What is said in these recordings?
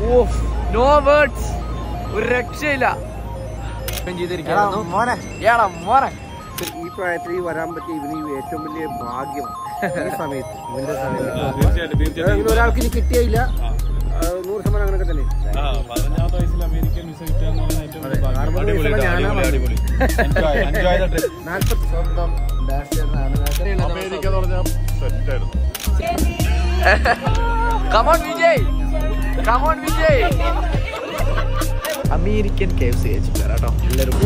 No words, ഒരു രക്ഷയില്ല. മോനെ ഈ പ്രായത്തിൽ വരാൻ പറ്റിയ ഇവന് ഏറ്റവും വലിയ ഭാഗ്യം. ഈ സമയത്ത് ഇവന്റെ സമയത്ത് ഒരാൾക്ക് ഇനി കിട്ടിയില്ല. 100% അങ്ങനെയൊക്കെ തന്നെ. 18 വയസ്സിൽ അമേരിക്കൻ വിസ കിട്ടുക അമേരിക്കൻ KFC കഴിച്ചിട്ട് കേട്ടോ എല്ലാവരും.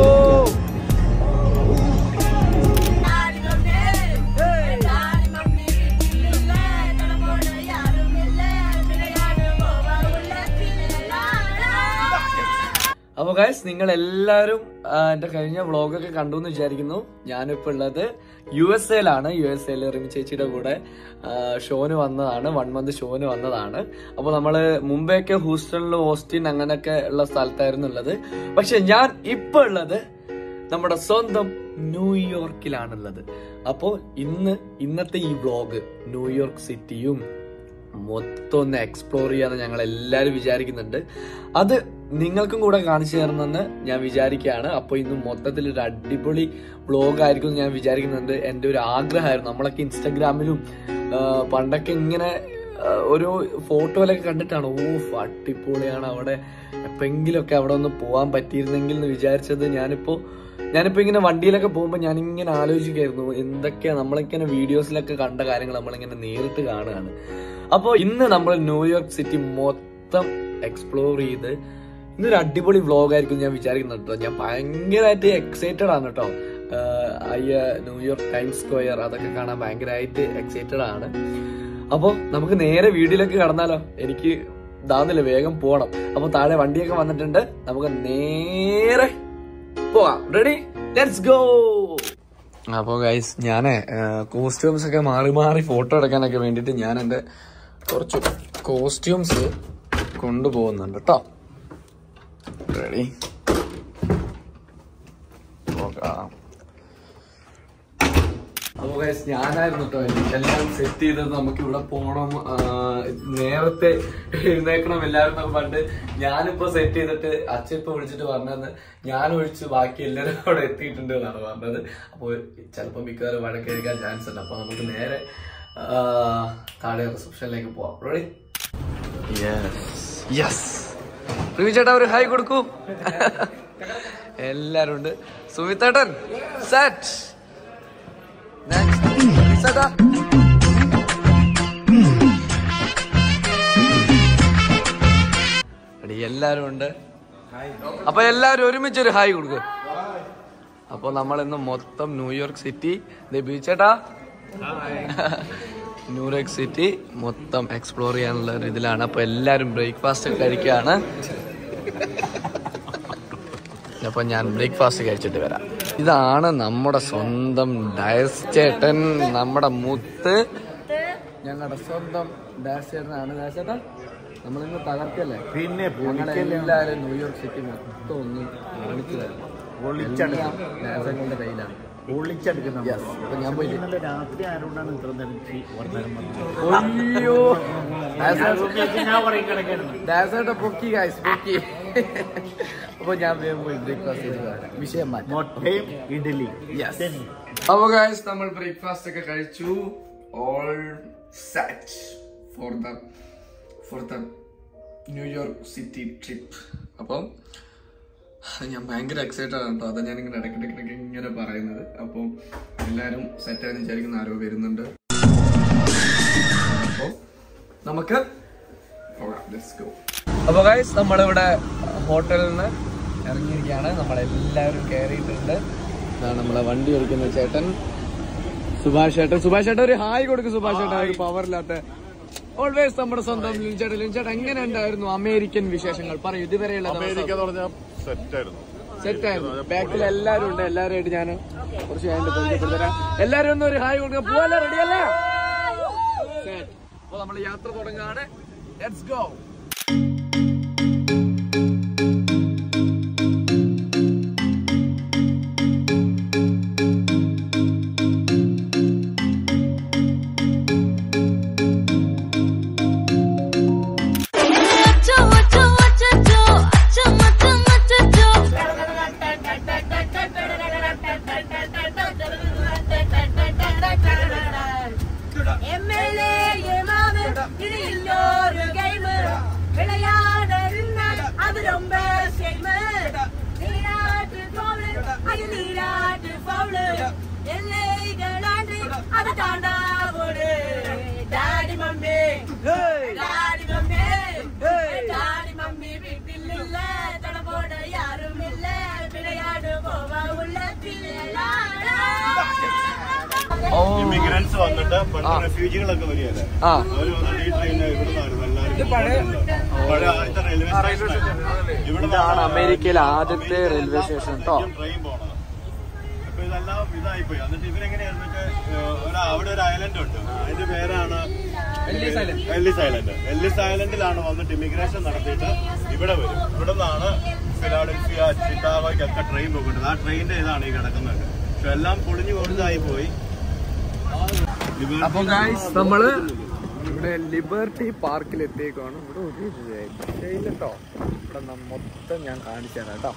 അപ്പൊ ഗൈസ്, നിങ്ങൾ എല്ലാവരും എന്റെ കഴിഞ്ഞ വ്ളോഗൊക്കെ കണ്ടു എന്ന് വിചാരിക്കുന്നു. ഞാനിപ്പോ ഉള്ളത് USA-ലാണ്. USA-ല് റിമി ചേച്ചിയുടെ കൂടെ ഷോന് വന്നതാണ്, 1 month ഷോന് വന്നതാണ്. അപ്പൊ നമ്മള് മുമ്പേയൊക്കെ ഹൂസ്റ്റണിലും ഓസ്റ്റിൻ അങ്ങനെയൊക്കെ ഉള്ള സ്ഥലത്തായിരുന്നു ഉള്ളത്. പക്ഷെ ഞാൻ ഇപ്പൊ ഉള്ളത് നമ്മുടെ സ്വന്തം ന്യൂയോർക്കിലാണുള്ളത്. അപ്പോ ഇന്നത്തെ ഈ വ്ളോഗ് ന്യൂയോർക്ക് സിറ്റിയും മൊത്തം ഒന്ന് എക്സ്പ്ലോർ ചെയ്യാന്ന് ഞങ്ങൾ എല്ലാവരും വിചാരിക്കുന്നുണ്ട്. അത് നിങ്ങൾക്കും കൂടെ കാണിച്ചു തരണമെന്ന് ഞാൻ വിചാരിക്കുകയാണ്. അപ്പോൾ ഇന്ന് മൊത്തത്തിൽ ഒരു അടിപൊളി വ്ളോഗ് ആയിരിക്കും ഞാൻ വിചാരിക്കുന്നുണ്ട്. എൻ്റെ ഒരു ആഗ്രഹമായിരുന്നു. നമ്മളൊക്കെ ഇൻസ്റ്റഗ്രാമിലും പണ്ടൊക്കെ ഇങ്ങനെ ഒരു ഫോട്ടോയിലൊക്കെ കണ്ടിട്ടാണ് അടിപൊളിയാണ് അവിടെ, എപ്പോഴെങ്കിലുമൊക്കെ അവിടെ ഒന്ന് പോകാൻ പറ്റിയിരുന്നെങ്കിൽ എന്ന് വിചാരിച്ചത്. ഞാനിപ്പോ ഇങ്ങനെ വണ്ടിയിലൊക്കെ പോകുമ്പോൾ ഞാനിങ്ങനെ ആലോചിക്കായിരുന്നു എന്തൊക്കെയാ നമ്മളിങ്ങനെ വീഡിയോസിലൊക്കെ കണ്ട കാര്യങ്ങൾ നമ്മളിങ്ങനെ നേരിട്ട് കാണുകയാണ്. അപ്പോൾ ഇന്ന് നമ്മൾ ന്യൂയോർക്ക് സിറ്റി മൊത്തം എക്സ്പ്ലോർ ചെയ്ത് ഇന്നൊരു അടിപൊളി വ്ളോഗ് ആയിരിക്കും ഞാൻ വിചാരിക്കുന്നത് കേട്ടോ. ഞാൻ ഭയങ്കരമായിട്ട് എക്സൈറ്റഡ് ആണ് കേട്ടോ. ന്യൂയോർക്ക് ടൈംസ് സ്ക്വയർ അതൊക്കെ കാണാൻ ഭയങ്കരമായിട്ട് എക്സൈറ്റഡ് ആണ്. അപ്പോൾ നമുക്ക് നേരെ വീഡിയോയിലേക്ക് കടന്നാലോ? എനിക്ക് ഇതാവുന്നില്ല, വേഗം പോകണം. അപ്പോൾ താഴെ വണ്ടിയൊക്കെ വന്നിട്ടുണ്ട്, നമുക്ക് നേരെ പോവാം. Ready, let's go. അപ്പോൾ ഗൈസ്, ഞാൻ കോസ്റ്റ്യൂംസ് ഒക്കെ മാറി ഫോട്ടോ എടുക്കാനൊക്കെ വേണ്ടിയിട്ട് ഞാൻ എൻ്റെ കുറച്ച് കോസ്റ്റ്യൂംസ് കൊണ്ടുപോകുന്നുണ്ട് കേട്ടോ. റെഡി, പോകാം. അപ്പോൾ ഗൈസ്, ഞാനായിരുന്നു കേട്ടോ എല്ലാം സെറ്റ് ചെയ്തത്. നമുക്ക് ഇവിടെ പോകണം, നേരത്തെ എഴുന്നേക്കണം എല്ലാവരും എന്നൊക്കെ പറഞ്ഞിട്ട് ഞാനിപ്പോ സെറ്റ് ചെയ്തിട്ട് അച്ഛൻ ഇപ്പൊ വിളിച്ചിട്ട് പറഞ്ഞത് ഞാൻ ഒഴിച്ച് ബാക്കി എല്ലാവരും അവിടെ എത്തിയിട്ടുണ്ട് എന്നാണ് പറഞ്ഞത്. അപ്പോൾ ചിലപ്പോൾ മിക്കവാറും വഴക്കെടുക്കാൻ ചാൻസ് ഉണ്ട്. അപ്പൊ നമുക്ക് നേരെ താഴെ റിസപ്ഷനിലേക്ക് പോവാം. റെഡി? യെസ്. റിമി ചേട്ടാ ഒരു ഹായ് കൊടുക്കൂ. എല്ലാരും ഉണ്ട്. സുമിത്തേട്ടൻ സെറ്റ്. എല്ലാരും ഉണ്ട്. അപ്പൊ എല്ലാരും ഒരുമിച്ചൊരു ഹായ് കൊടുക്കുക. അപ്പൊ നമ്മളിന്ന് മൊത്തം ന്യൂയോർക്ക് സിറ്റി ബീച്ചേട്ടാ ന്യൂയോർക്ക് സിറ്റി മൊത്തം എക്സ്പ്ലോർ ചെയ്യാനുള്ള ഒരു ഇതിലാണ്. അപ്പൊ എല്ലാരും ബ്രേക്ക്ഫാസ്റ്റ് ഒക്കെ കഴിക്കുകയാണ്. അപ്പൊ ഞാൻ ബ്രേക്ക്ഫാസ്റ്റ് കഴിച്ചിട്ട് വരാം. ഇതാണ് നമ്മുടെ സ്വന്തം ഡയസ് ചേട്ടൻ, നമ്മുടെ മുത്ത്, ഞങ്ങളുടെ സ്വന്തം ഡയസ് ചേട്ടനാണ്. ഡയസ് ചേട്ടൻ നമ്മളിന്ന് തകർക്കല്ലേ? പിന്നെ എല്ലാവരും ന്യൂയോർക്ക് സിറ്റി മൊത്തം ഒന്ന് കാണിച്ചു തരണം. ഡയസങ്ങളുടെ കയ്യിലാണ്. അപ്പൊ ഞാൻ പോയി അയ്യോ ഡയസേട്ട പൊക്കി ഗൈസ് പൊക്കി. അപ്പൊ ഞാൻ പോയി ബ്രേക്ക്ഫാസ്റ്റ് ചെയ്ത് വിഷയം മാറ്റി ഇഡലി. അപ്പൊ ഗൈസ്, നമ്മൾ ബ്രേക്ക്ഫാസ്റ്റ് ഒക്കെ കഴിച്ചു. All set for the New York city trip. അപ്പം ഞാൻ ഭയങ്കര എക്സൈറ്റഡ് ആണ് കേട്ടോ. അതാ ഞാനിങ്ങനെ ഇടയ്ക്കിടയ്ക്ക് ഇങ്ങനെ പറയുന്നത്. അപ്പം എല്ലാവരും സെറ്റായെന്ന് വിചാരിക്കുന്ന ആരോ വരുന്നുണ്ട്. അപ്പൊ നമുക്ക് അപ്പൊ ഗൈസ്, നമ്മളിവിടെ ഹോട്ടലിൽ നിന്ന് ഇറങ്ങിയിരിക്കുകയാണ്. നമ്മളെല്ലാവരും കയറിയിട്ടുണ്ട്. ഇതാണ് നമ്മളെ വണ്ടി ഓടിക്കുന്ന ചേട്ടൻ സുഭാഷ് ചേട്ടൻ. സുഭാഷ് ചേട്ടൻ ഒരു ഹായ് കൊടുക്കും. സുഭാഷ് ചേട്ടൻ ഒരു പവറില്ലാത്ത ഓൾവേസ് നമ്മുടെ സ്വന്തം ലിൻചേട്ടൻ. ലിൻചേട്ടൻ എങ്ങനെ ഉണ്ടായിരുന്നു അമേരിക്കൻ വിശേഷങ്ങൾ? പറയൂ. ഇതുവരെയുള്ള സെറ്റായിരുന്നു. ബാക്കിൽ എല്ലാവരും ഉണ്ട്. എല്ലാവരുമായിട്ട് ഞാൻ കുറച്ച് കഴിഞ്ഞിട്ട് പരിചയപ്പെടുത്തരാം. എല്ലാവരും ഒന്നും ഒരു ഹായ് കൊടുക്കുക. പോവല്ലേ? റെഡിയല്ലേ? അപ്പൊ നമ്മൾ യാത്ര തുടങ്ങുകയാണ്. Let's go. Don't ഇമിഗ്രൻസ് വന്നിട്ട് പണ്ട് റെഫ്യൂജികളൊക്കെ വരികയല്ലേ, അവര് വന്നിട്ട് ഈ ട്രെയിൻ ഇവിടുന്നായിരുന്നു എല്ലാവരും. പഴയ ആദ്യത്തെ റെയിൽവേ സ്റ്റേഷൻ ഇവിടുന്നാണ് അമേരിക്കയിലെ ആദ്യത്തെ റെയിൽവേ സ്റ്റേഷൻ കേട്ടോ. ട്രെയിൻ പോണത്. അപ്പൊ ഇതെല്ലാം ഇതായിപ്പോയി. എന്നിട്ട് ഇവരെങ്ങനെയായിരുന്നു, അവിടെ ഒരു ഐലൻഡ് ഉണ്ട്, അതിന്റെ പേരാണ് എല്ലിസ് ഐലൻഡ്. എല്ലിസ് ഐലൻഡിലാണ് വന്നിട്ട് ഇമിഗ്രേഷൻ നടത്തിയിട്ട് ഇവിടെ വരും. ഇവിടെ നിന്നാണ് ഫിലാഡൽഫിയ, ചിക്കാഗോയ്ക്കൊക്കെ ട്രെയിൻ പോയിട്ടുണ്ട്. ആ ട്രെയിനിന്റെ ഇതാണ് ഈ കിടക്കുന്നത്. പക്ഷെ എല്ലാം പൊളിഞ്ഞു കൊടുത്തായി പോയി. അപ്പൊ ഗൈസ് നമ്മള് ഇവിടെ ലിബർട്ടി പാർക്കിൽ എത്തിയേക്കാണ്. ഇവിടെ ഒരു രക്ഷയില്ല കേട്ടോ. ഇവിടെ മൊത്തം ഞാൻ കാണിച്ചു തരാം കേട്ടോ.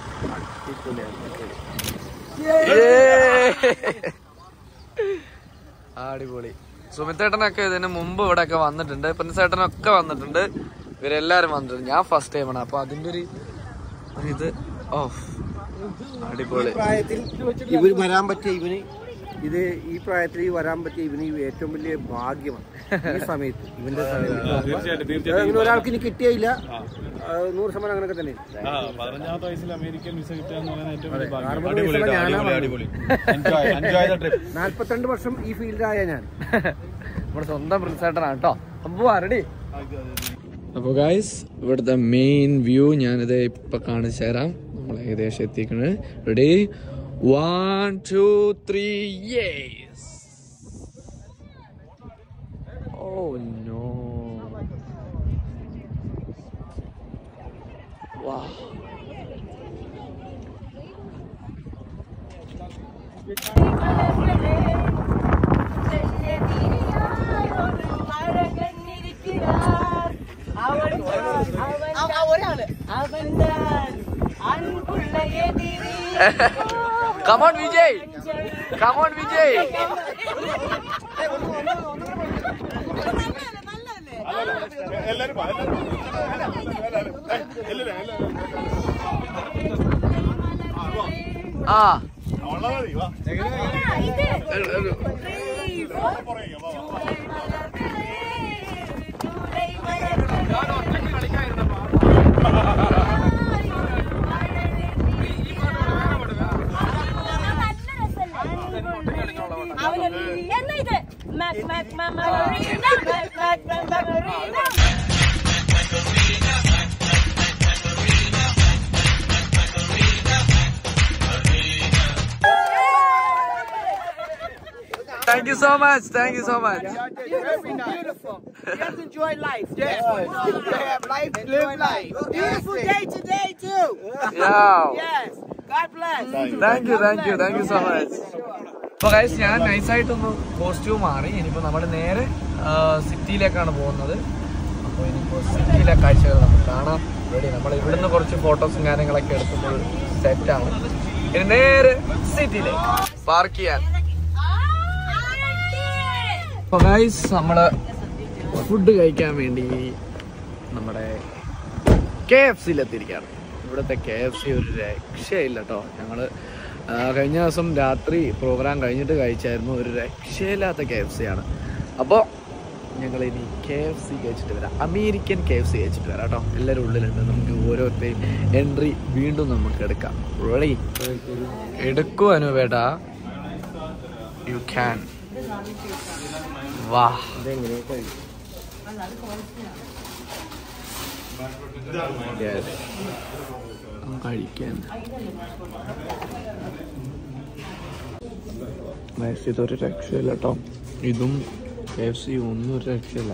അടിപൊളി. സുമിത്തേട്ടനൊക്കെ ഇതിന് മുമ്പ് ഇവിടെ ഒക്കെ വന്നിട്ടുണ്ട്, പ്രിൻസേട്ടനൊക്കെ വന്നിട്ടുണ്ട്, ഇവരെല്ലാരും വന്നിട്ടുണ്ട്. ഞാൻ ഫസ്റ്റ് ടൈമാണ്. അപ്പൊ അതിന്റെ ഒരു ഇത് അടിപൊളി. പ്രായത്തിൽ ഇവര് വരാൻ പറ്റിയ ഇവന് ഈ പ്രായത്തിൽ വരാൻ പറ്റിയ ഇവന് ഏറ്റവും വലിയ ഭാഗ്യമാണ് ഈ സമയത്ത്, ഇവന്റെ സമയത്ത്. അങ്ങനെ ഒരാൾക്ക് ഇനി കിട്ടിയില്ല, 100% അങ്ങനെയൊക്കെ തന്നെ. 18ാമത്തെ വയസ്സിൽ അമേരിക്കൻ വിസ കിട്ടുക എന്ന് പറയുന്നത് ഏറ്റവും വലിയ ഭാഗ്യം. 42 വർഷം ഈ ഫീൽഡിലായ ഞാൻ. നമ്മുടെ സ്വന്തം പ്രിൻസേട്ടനാണ് കേട്ടോ. അപ്പൊ റെഡി. അപ്പൊ ഗൈസ് ഇവിടുത്തെ മെയിൻ വ്യൂ ഞാനിത് ഇപ്പൊ കാണിച്ചു തരാം. നമ്മൾ ഏകദേശം എത്തിക്കുന്നത്. Ready, 1 2 3 yes. Oh no. Wow. Come on Vijay, come on Vijay. Thank you so much. Thank you so much. Beautiful. Just enjoy life. Yes. Have life, live life. Beautiful day today too. Yeah. Yes. God bless. Thank you, thank you, thank you so much. അപ്പോൾ guys ഞാൻ നൈസായിട്ടൊന്ന് costume മാറി. ഇനിയിപ്പോൾ നമ്മൾ നേരെ സിറ്റിയിലേക്കാണ് പോകുന്നത്. അപ്പോൾ ഇനിയിപ്പോൾ സിറ്റിയിലെ കാഴ്ചകൾ നമുക്ക് കാണാം. റെഡി, നമ്മൾ ഇവിടുന്ന് കുറച്ച് ഫോട്ടോസും കാര്യങ്ങളൊക്കെ എടുക്കുമ്പോൾ സെറ്റാണ്. ഇനി നേരെ സിറ്റിയിലേക്ക് പാർക്ക് ചെയ്യാൻ. അപ്പോൾ ഗൈസ് നമ്മൾ ഫുഡ് കഴിക്കാൻ വേണ്ടി നമ്മുടെ KFCയിലെത്തിയിരിക്കുകയാണ്. ഇവിടുത്തെ KFC ഒരു രക്ഷയില്ല കേട്ടോ. ഞങ്ങൾ കഴിഞ്ഞ ദിവസം രാത്രി പ്രോഗ്രാം കഴിഞ്ഞിട്ട് കഴിച്ചായിരുന്നു. ഒരു രക്ഷയില്ലാത്ത KFC ആണ്. അപ്പോൾ ഞങ്ങൾ ഇനി KFC കഴിച്ചിട്ട് വരാം. അമേരിക്കൻ KFC കഴിച്ചിട്ട് വരാം കേട്ടോ. എല്ലാവരും ഉള്ളിലുണ്ട്. നമുക്ക് ഓരോരുത്തരെയും എൻട്രി വീണ്ടും നമുക്ക് എടുക്കാം. റെഡി, എടുക്കൂ അനുവേട്ടാ. You can. വാ, കഴിക്കാൻ ഇതൊരു രക്ഷയില്ല കേട്ടോ. ഇതും KFC ഒന്നും ഒരു രക്ഷയില്ല.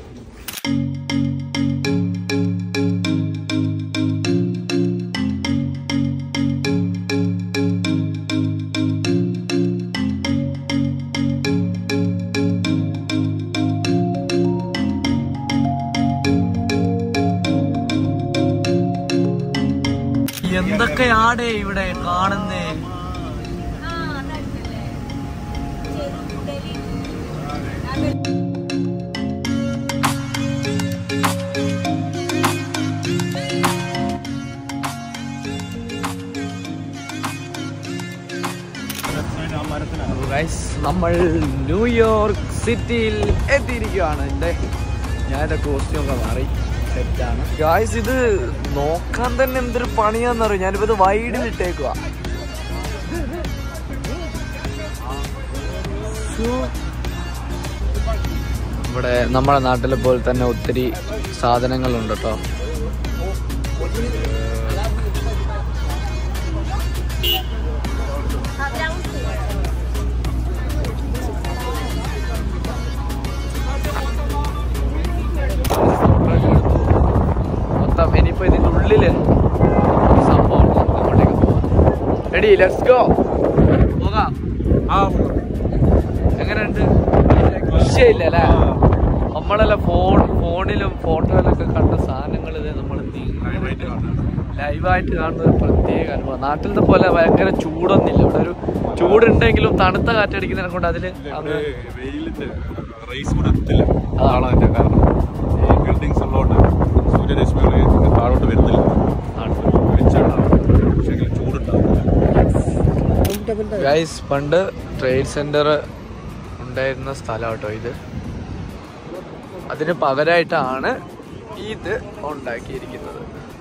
എന്തൊക്കെയാടേ ഇവിടെ കാണുന്നേ. നമ്മൾ ന്യൂയോർക്ക് സിറ്റിയിൽ എത്തിയിരിക്കുകയാണ്. ഞാൻ എൻ്റെ കോസ്റ്റ്യൂമൊക്കെ മാറി സെറ്റാണ് ഗായ്സ്. ഇത് നോക്കാൻ തന്നെ എന്തൊരു പണിയാന്നറിയും. ഞാനിപ്പോൾ ഇത് വൈഡിലിട്ടേക്കുക. ഇവിടെ നമ്മുടെ നാട്ടിലെ പോലെ തന്നെ ഒത്തിരി സാധനങ്ങളുണ്ട് കേട്ടോ. മൊത്തം ഇനിയിപ്പോ ഇതിന്റെ ഉള്ളില് സംഭവം നമുക്ക് അങ്ങോട്ടേക്ക് പോവാം. Ready, let's go. പോകാം. എങ്ങനെയുണ്ട്? വിഷയമില്ല അല്ലേ? നമ്മളെല്ലാം ഫോണിലും ഫോട്ടോയിലൊക്കെ കണ്ട സാധനങ്ങൾ ഇത് നമ്മൾ ലൈവായിട്ട് കാണുന്ന ഒരു പ്രത്യേക അനുഭവം. നാട്ടിലത്തെ പോലെ ഭയങ്കര ചൂടൊന്നുമില്ല. ഇവിടെ ഒരു ചൂടുണ്ടെങ്കിലും തണുത്ത കാറ്റടിക്കുന്നതിനെ കൊണ്ട് അതില് താഴോട്ട് വരുന്നില്ല. ഗൈസ്, പണ്ട് ട്രേഡ് സെന്റർ ഉണ്ടായിരുന്ന സ്ഥലം കേട്ടോ ഇത്. അതിന് പകരമായിട്ടാണ് ഇത് ഉണ്ടാക്കിയിരിക്കുന്നത്.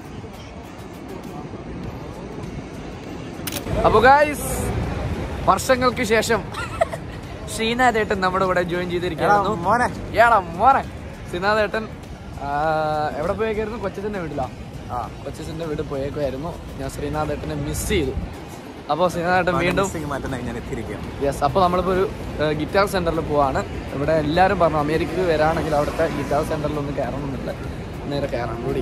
അപ്പൊ ഗൈസ്, വർഷങ്ങൾക്ക് ശേഷം ശ്രീനാഥേട്ടൻ നമ്മുടെ ഇവിടെ ജോയിൻ ചെയ്തിരിക്കുന്നു. മോനെ ശ്രീനാഥേട്ടൻ എവിടെ പോയേക്കായിരുന്നു? കൊച്ചച്ഛൻ്റെ വീട്ടിലാ. കൊച്ചച്ഛൻ്റെ വീട് പോയേക്കുമായിരുന്നു. ഞാൻ ശ്രീനാഥേട്ടനെ മിസ് ചെയ്തു. അപ്പോൾ ശ്രീനാഥേട്ടൻ വീണ്ടും യെസ്. അപ്പോൾ നമ്മളിപ്പോൾ ഒരു ഗിറ്റാർ സെന്ററിൽ പോവാണ്. ഇവിടെ എല്ലാവരും പറഞ്ഞു അമേരിക്കയിൽ വരാണെങ്കിൽ അവിടുത്തെ ഗിറ്റാർ സെന്ററിൽ ഒന്ന് കയറണമെന്നില്ല. നേരെ കയറാൻ കൂടി.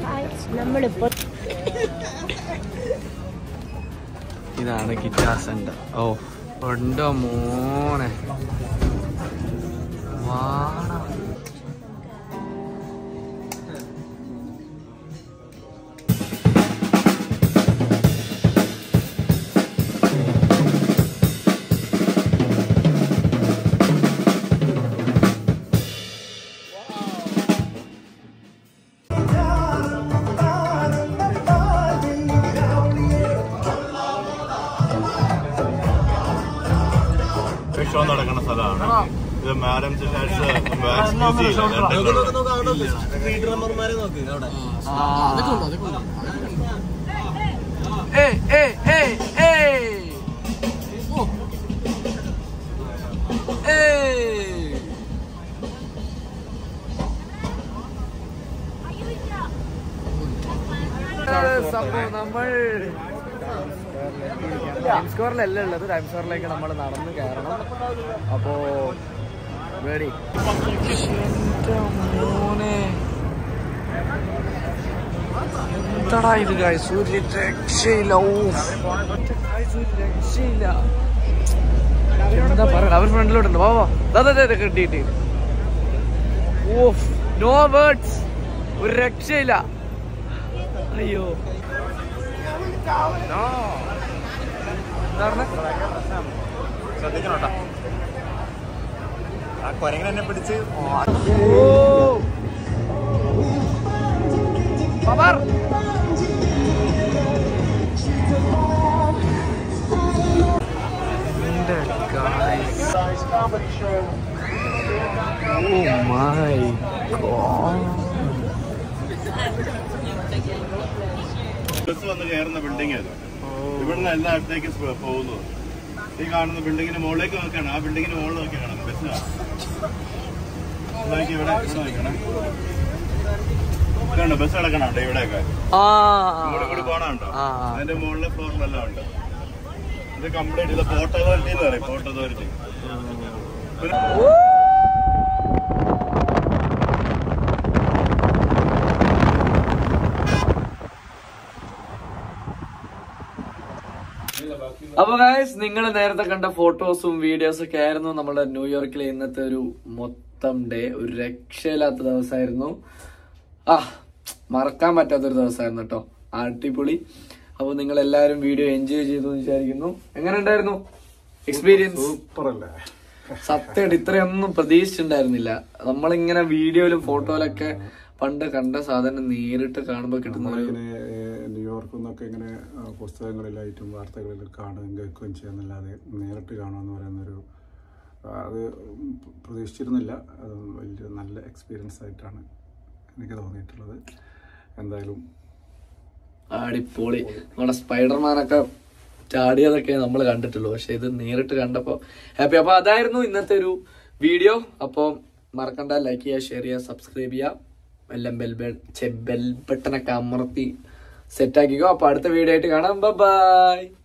ഇതാണ് ഗിറ്റാർ സെന്റർ. ഓ ഉണ്ടോ മോനെ, വാണ. ഷോ നടക്കുന്ന സ്ഥലമാണ് ഇത്. മാഡം നമ്മൾ ടൈം സ്ക്വയറിലല്ല ഉള്ളത്. ടൈം സ്ക്വയറിലേക്ക് നമ്മൾ നടന്ന് കയറണം. അപ്പോ റെഡി. എന്താടാ ഇത് ഗൈസ്, ഒരു രക്ഷയില്ല. രക്ഷയില്ല. എന്താ പറയണ? അവർ ഫ്രണ്ടിലോട്ടുണ്ട്. വാ കിട്ടിയിട്ട്. ഓഫ്, നോ വേർഡ്സ്. ഒരു രക്ഷയില്ല. അയ്യോ ശ്രദ്ധിക്കണോട്ടാ, ആ കൊരങ്ങനെ പിടിച്ച്. ബസ് വന്ന് കയറുന്ന ബിൽഡിംഗ് അത്. ഇവിടുന്ന് എല്ലായിടത്തേക്കും പോകുന്നത്. ഈ കാണുന്ന ബിൽഡിങ്ങിന് മുകളിലേക്ക് നോക്കുകയാണ്. ആ ബിൽഡിങ്ങിന് മുകളിൽ നോക്കി കാണാം ബസ്. ഇവിടെ നോക്കണം, ഇതുണ്ട് ബസ് കിടക്കണുണ്ട് ഇവിടെയൊക്കെ. കൂടി പോണുണ്ടോ? അതിന്റെ മുകളിലെ ഫ്ലോറിലെല്ലാം ഉണ്ട്. ഇത് കംപ്ലീറ്റ് ഇത് പോർട്ട് അതോറിറ്റി എന്ന് പറയും. Port authority. അപ്പൊ ഗൈസ്, നിങ്ങൾ നേരത്തെ കണ്ട ഫോട്ടോസും വീഡിയോസും ഒക്കെ ആയിരുന്നു നമ്മുടെ ന്യൂയോർക്കിലെ ഇന്നത്തെ ഒരു മൊത്തം ഡേ. ഒരു രക്ഷയില്ലാത്ത ദിവസമായിരുന്നു. മറക്കാൻ പറ്റാത്തൊരു ദിവസമായിരുന്നു കേട്ടോ. അടിപൊളി. അപ്പൊ നിങ്ങൾ എല്ലാവരും വീഡിയോ എൻജോയ് ചെയ്തു എന്ന് വിചാരിക്കുന്നു. എങ്ങനെ ഉണ്ടായിരുന്നു എക്സ്പീരിയൻസ്? സൂപ്പറല്ലേ? സത്യമായിട്ട് ഇത്രയൊന്നും പ്രതീക്ഷിച്ചിട്ടുണ്ടായിരുന്നില്ല. നമ്മളിങ്ങനെ വീഡിയോയിലും ഫോട്ടോയിലൊക്കെ പണ്ട് കണ്ട സാധനം നേരിട്ട് കാണുമ്പോൾ കിട്ടുന്ന ന്യൂയോർക്കിൽ നിന്നൊക്കെ ഇങ്ങനെ പുസ്തകങ്ങളിലായിട്ടും വാർത്തകളിലും കാണുകയും കേൾക്കുകയും ചെയ്യുന്നല്ലാതെ നേരിട്ട് കാണുക എന്ന് പറയുന്നൊരു അത് പ്രതീക്ഷിച്ചിരുന്നില്ല. അത് വലിയ നല്ല എക്സ്പീരിയൻസ് ആയിട്ടാണ് എനിക്ക് തോന്നിയിട്ടുള്ളത്. എന്തായാലും അടിപൊളി. നമ്മുടെ സ്പൈഡർമാനൊക്കെ ചാടിയതൊക്കെ നമ്മൾ കണ്ടിട്ടുള്ളൂ, പക്ഷെ ഇത് നേരിട്ട് കണ്ടപ്പോൾ ഹാപ്പി. അപ്പോൾ അതായിരുന്നു ഇന്നത്തെ ഒരു വീഡിയോ. അപ്പോൾ മറക്കണ്ട, ലൈക്ക് ചെയ്യുക, ഷെയർ ചെയ്യുക, സബ്സ്ക്രൈബ് ചെയ്യുക, എല്ലാം ബെൽ ബട്ടണൊക്കെ അമർത്തി സെറ്റാക്കിക്കോ. അപ്പോൾ അടുത്ത വീഡിയോ ആയിട്ട് കാണാം. ബൈ.